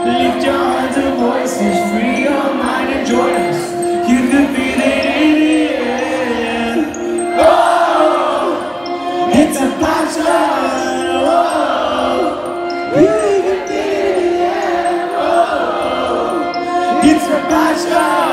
Lift your hands and voices, free your mind and join us. You could feel it in the air. Oh, it's a passion. Oh, you can feel it in the air. Oh, it's a passion.